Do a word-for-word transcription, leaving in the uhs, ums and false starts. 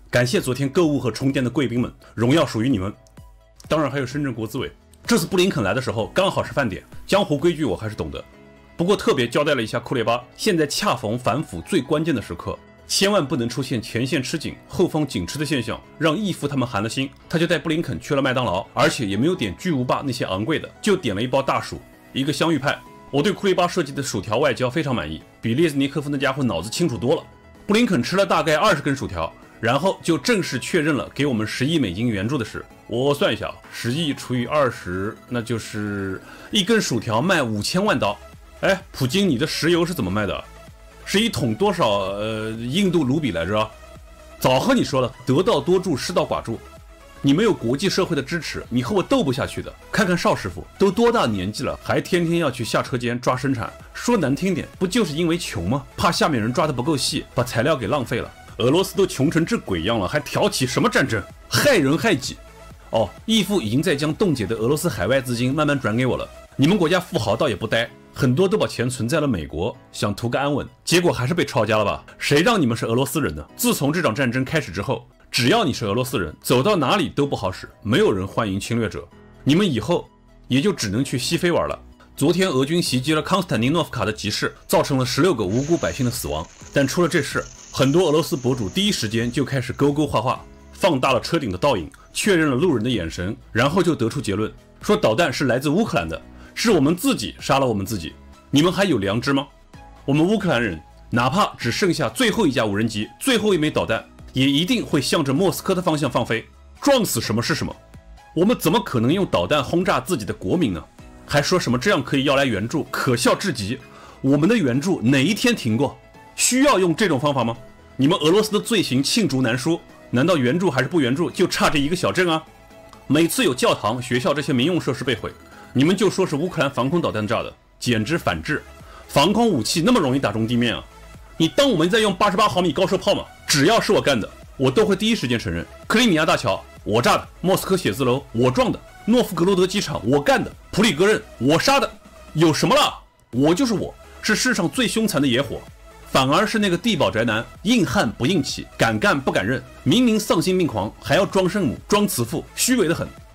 感谢昨天购物和充电的贵宾们，荣耀属于你们。当然还有深圳国资委，这次布林肯来的时候刚好是饭点，江湖规矩我还是懂的。不过特别交代了一下库列巴，现在恰逢反腐最关键的时刻，千万不能出现前线吃紧后方紧吃的现象，让义父他们寒了心。他就带布林肯去了麦当劳，而且也没有点巨无霸那些昂贵的，就点了一包大薯，一个香芋派。我对库列巴设计的薯条外焦非常满意，比列兹尼科夫那家伙脑子清楚多了。布林肯吃了大概二十根薯条，然后就正式确认了给我们十亿美金援助的事。我算一下，十亿除以二十，那就是一根薯条卖五千万刀。哎，普京，你的石油是怎么卖的？是一桶多少呃印度卢比来着？早和你说了，得道多助，失道寡助。你没有国际社会的支持，你和我斗不下去的。看看邵师傅都多大年纪了，还天天要去下车间抓生产。说难听点，不就是因为穷吗？怕下面人抓得不够细，把材料给浪费了。俄罗斯都穷成这鬼样了，还挑起什么战争？害人害己。哦，义父已经在将冻结的俄罗斯海外资金慢慢转给我了。你们国家富豪倒也不呆，很多都把钱存在了美国，想图个安稳，结果还是被抄家了吧？谁让你们是俄罗斯人呢？自从这场战争开始之后，只要你是俄罗斯人，走到哪里都不好使，没有人欢迎侵略者。你们以后也就只能去西非玩了。昨天俄军袭击了康斯坦丁诺夫卡的集市，造成了十六个无辜百姓的死亡。但出了这事，很多俄罗斯博主第一时间就开始勾勾画画，放大了车顶的倒影，确认了路人的眼神，然后就得出结论，说导弹是来自乌克兰的，是我们自己杀了我们自己。你们还有良知吗？我们乌克兰人哪怕只剩下最后一架无人机，最后一枚导弹，也一定会向着莫斯科的方向放飞，撞死什么是什么。我们怎么可能用导弹轰炸自己的国民呢？还说什么这样可以要来援助，可笑至极。我们的援助哪一天停过？需要用这种方法吗？你们俄罗斯的罪行罄竹难书，难道援助还是不援助就差这一个小镇啊？每次有教堂、学校这些民用设施被毁，你们就说是乌克兰防空导弹炸的，简直反智。防空武器那么容易打中地面啊？你当我们在用八十八毫米高射炮吗？只要是我干的，我都会第一时间承认。克里米亚大桥我炸的，莫斯科写字楼我撞的，诺夫格罗德机场我干的，普里戈任我杀的，有什么了？我就是我，是世上最凶残的野火。反而是那个地保宅男，硬汉不硬气，敢干不敢认，明明丧心病狂，还要装圣母、装慈父，虚伪的很。